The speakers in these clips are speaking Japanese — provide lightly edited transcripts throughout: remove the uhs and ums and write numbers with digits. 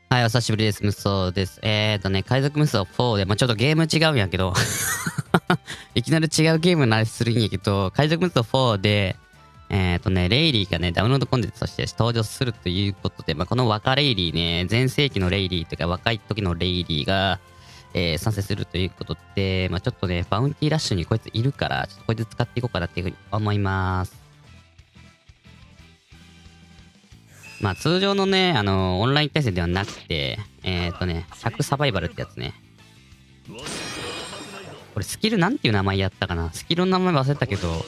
はい、お久しぶりです。無双です。海賊無双4で、ちょっとゲーム違うんやけどいきなり違うゲームの話するんやけど、海賊無双4で、レイリーがね、ダウンロードコンテンツとして登場するということで、この若レイリーね、前世紀のレイリーというか若い時のレイリーが、参戦するということで、ちょっとね、バウンティーラッシュにこいついるから、ちょっとこいつ使っていこうかなっていうふうに思います。通常のね、オンライン対戦ではなくて、100サバイバルってやつね。これスキルなんていう名前やったかな、スキルの名前忘れたけど、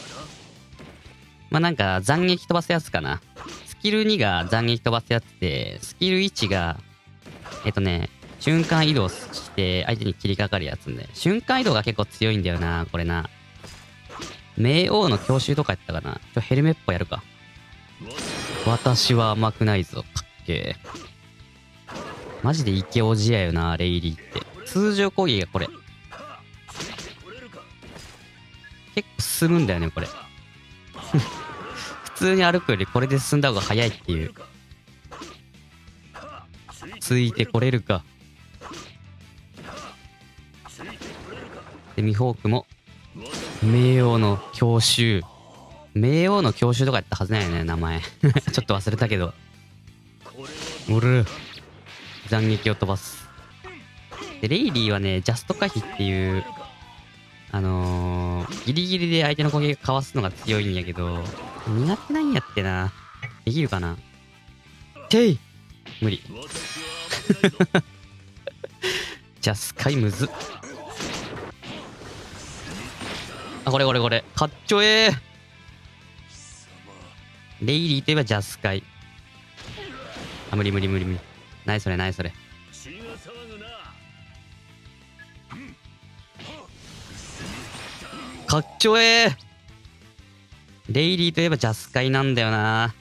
なんか斬撃飛ばすやつかな。スキル2が斬撃飛ばすやつで、スキル1が、瞬間移動して相手に切りかかるやつんで、瞬間移動が結構強いんだよな、これな。冥王の強襲とかやったかな。ヘルメットやるか。私は甘くないぞ。かっけー。マジでイケオジやよな、レイリーって。通常攻撃がこれ。結構進むんだよね、これ。普通に歩くよりこれで進んだ方が早いっていう。ついてこれるか。で、ミホークも、冥王の強襲。冥王の強襲とかやったはずなんよね、名前。ちょっと忘れたけど。おる。斬撃を飛ばす。で、レイリーはね、ジャスト回避っていう、ギリギリで相手の攻撃をかわすのが強いんやけど、苦手なんやってな。できるかな。てい無理。ジャスカイむずっ。あ、これ。かっちょえー。レイリーといえばジャスカイ。あ、無理。ナイスそれ。かっちょえー。レイリーといえばジャスカイなんだよな。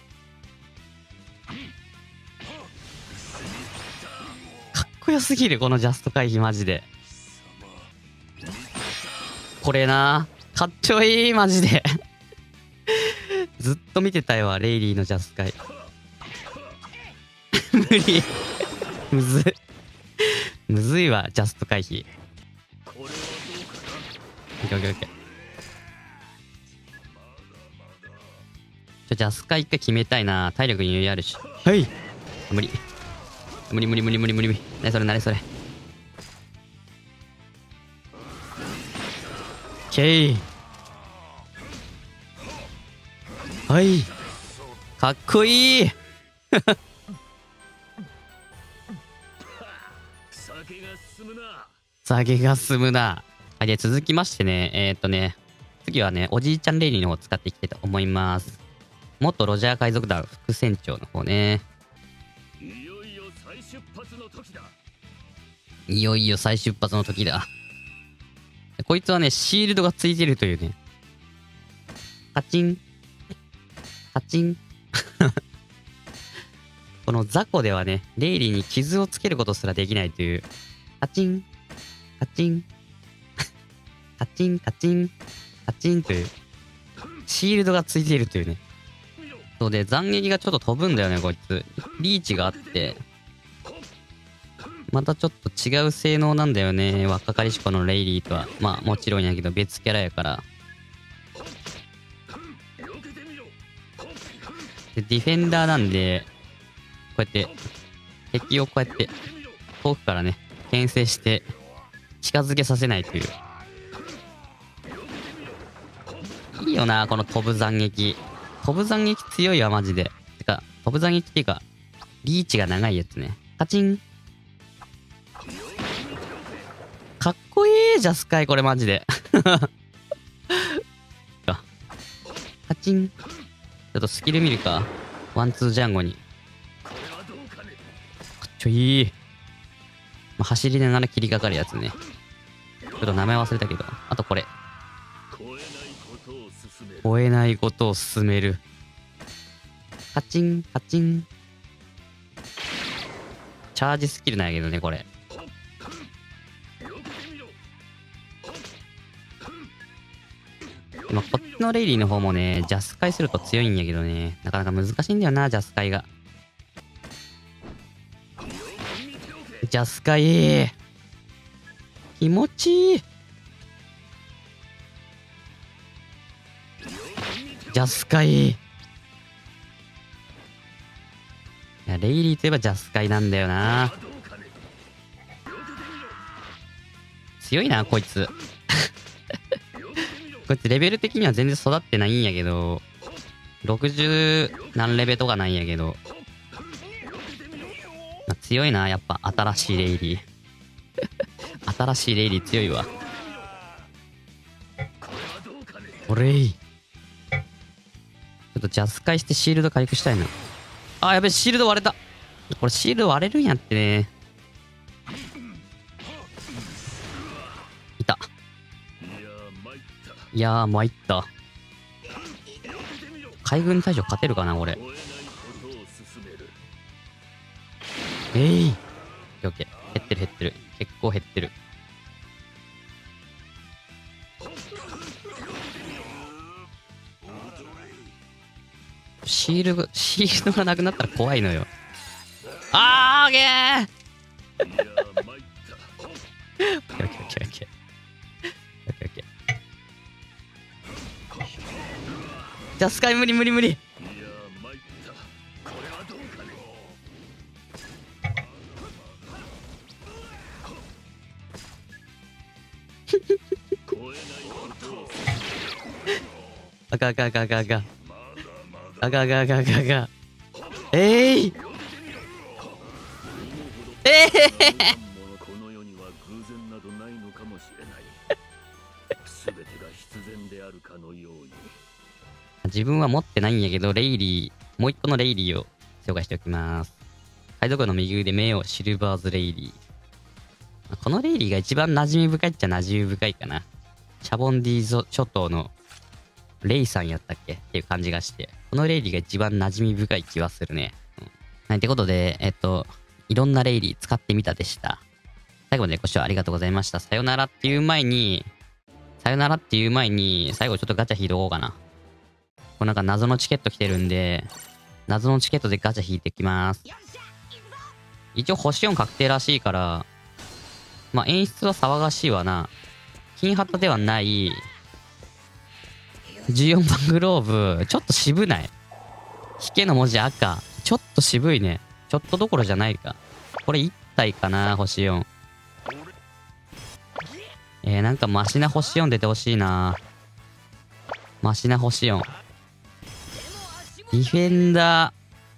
かっこよすぎる、このジャスト回避マジで。これな。かっちょいい、マジで。ずっと見てたよ、レイリーのジャスカイ。無理。むずいわ、ジャスト回避。オッケー。ジャスカイ一回決めたいな。体力に余裕あるし。はい。無理。なれそれ。ケイ。はい。かっこいい。酒が進むな。はい、で、続きましてね、次はね、おじいちゃんレイリーの方を使っていきたいと思います。元ロジャー海賊団副船長の方ね。いよいよ再出発の時だ。こいつはね、シールドがついてるというね。カチン。この雑魚ではね、レイリーに傷をつけることすらできないという。カチンという。シールドがついているというね。そうで、斬撃がちょっと飛ぶんだよね、こいつ。リーチがあって。またちょっと違う性能なんだよね。若かりし子のレイリーとは。もちろんやけど別キャラやから。で、ディフェンダーなんで、こうやって、敵をこうやって、遠くからね、牽制して、近づけさせないという。いいよな、この飛ぶ斬撃。飛ぶ斬撃強いわ、マジで。てか、飛ぶ斬撃っていうか、リーチが長いやつね。カチン。かっこいい、ジャスカイ、これマジで。カチン。ちょっとスキル見るか。ワンツージャンゴに。かっちょいい。走りながら切りかかるやつね。ちょっと名前忘れたけど。あとこれ。超えないことを進める。カチン。チャージスキルなんやけどね、これ。こっちのレイリーの方もね、ジャスカイすると強いんやけどね、なかなか難しいんだよな、ジャスカイが。 ジャスカイ。気持ちいい。ジャスカイ。いや、レイリーといえばジャスカイなんだよな。強いな、こいつ。こいつレベル的には全然育ってないんやけど、60何レベとかなんやけど、まあ、強いな、やっぱ新しいレイリー。新しいレイリー強いわ。おれい。ちょっとジャスカイしてシールド回復したいな。あ、やべえ、シールド割れた。これシールド割れるんやってね。いた。いやー、参った。海軍大将勝てるかな、俺。オッケーオッケー。減ってる減ってる。結構減ってる。シールドがなくなったら怖いのよ。あーげー。オッケーオッケーオッケーオッケーオッケーオッケー。ジャスカイ無理無理無理。あかんあかんあかんあかんあかん。あかんあかんあかんあかんあかん。えい。 この世には偶然などないのかもしれない。全てが必然であるかのように。 自分は持ってないんやけど、レイリー、もう一個のレイリーを紹介しておきます。海賊の右腕目をシルバーズレイリー。このレイリーが一番馴染み深いっちゃ馴染み深いかな。シャボンディー諸島のレイさんやったっけっていう感じがして、このレイリーが一番馴染み深い気はするね。はい、ってことで、いろんなレイリー使ってみたでした。最後までご視聴ありがとうございました。さよならっていう前に、最後ちょっとガチャ引いとこうかな。これなんか謎のチケット来てるんで、謎のチケットでガチャ引いてきます。一応星4確定らしいから、まあ演出は騒がしいわな。金旗ではない。14番グローブ、ちょっと渋ない。引けの文字赤。ちょっと渋いね。ちょっとどころじゃないか。これ1体かな、星4。なんかマシな星4出てほしいな。マシな星4。ディフェンダ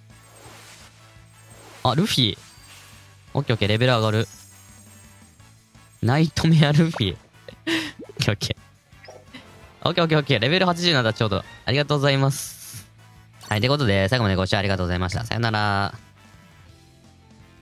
ー。あ、ルフィ。オッケーオッケー、レベル上がる。ナイトメアルフィ。オッケーオッケー。オッケーオッケーオッケー。レベル80なんだ、ちょうど。ありがとうございます。はい、ということで、最後までご視聴ありがとうございました。さよなら。